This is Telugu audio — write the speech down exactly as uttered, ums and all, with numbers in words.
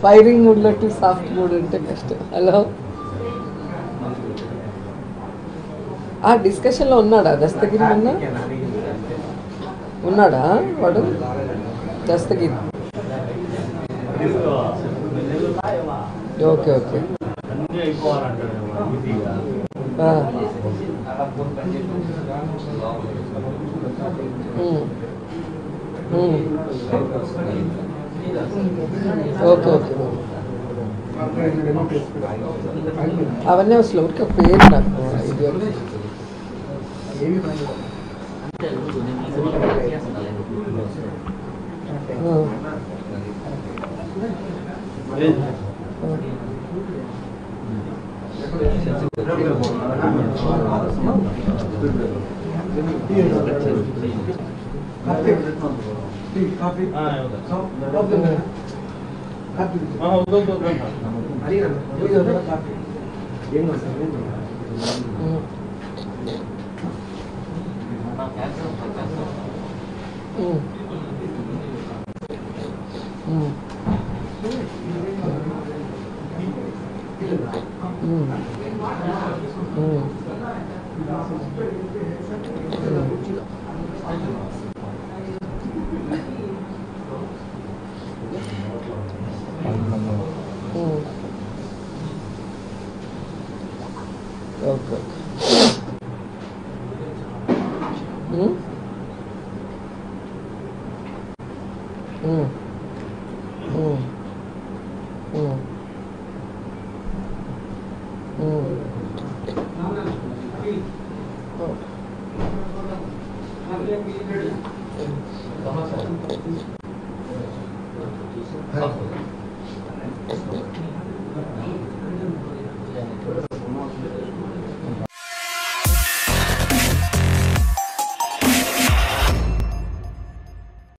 ఫైరింగ్ మూడ్లో టు సాఫ్ట్ మూడ్ అంటే కష్టం. హలో, ఆ డిస్కషన్లో ఉన్నాడా దస్తగిరి? ఉన్నా ఉన్నాడా వాడు Dastagiri? Okay okay. Okay okay. అవన్నీ అసలు ఊరికే పేరు నాకు ఇది. Mm.